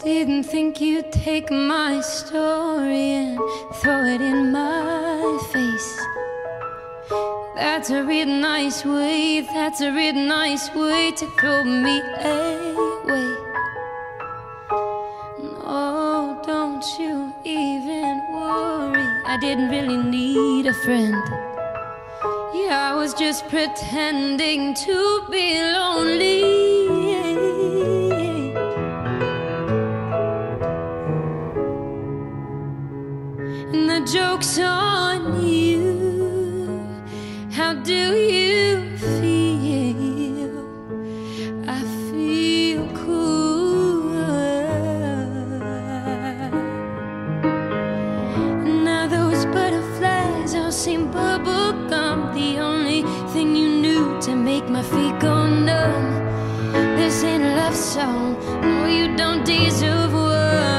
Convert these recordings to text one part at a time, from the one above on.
Didn't think you'd take my story and throw it in my face. That's a real nice way, that's a real nice way to throw me away. No, don't you even worry, I didn't really need a friend. Yeah, I was just pretending to be lonely. And the joke's on you. How do you feel? I feel cool. Now those butterflies all seem bubble gum. The only thing you knew to make my feet go numb. This ain't a love song, no, you don't deserve one.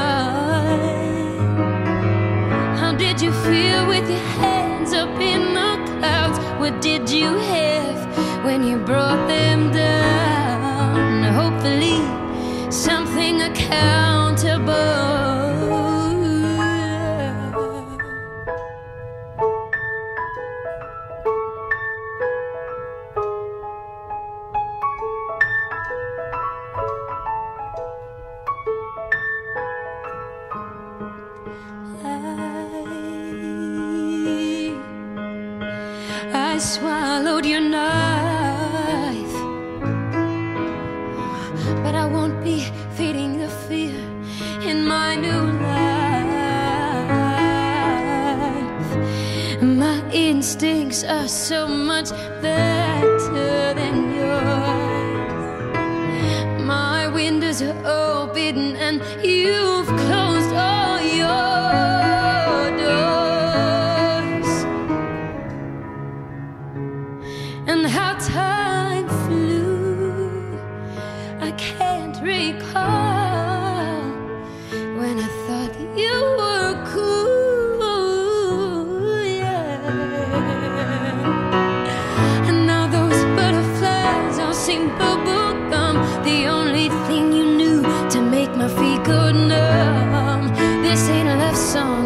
Did you feel with your hands up in the clouds? What did you have when you brought them down? Hopefully something accountable. I swallowed your knife, but I won't be feeding the fear in my new life. My instincts are so much better than yours. My windows are open and you've closed all your doors. And how time flew, I can't recall when I thought you were cool, yeah. And now those butterflies all seem bubble gum. The only thing you knew to make my feet go numb. This ain't a love song,